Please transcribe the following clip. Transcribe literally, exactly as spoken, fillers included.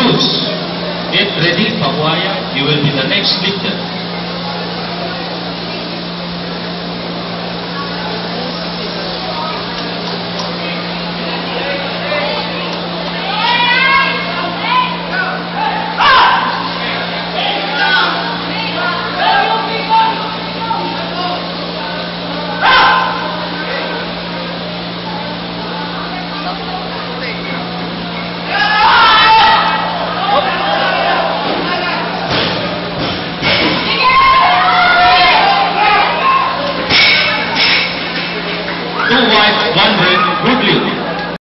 Bruce, get ready, Papaya. You will be the next lifter.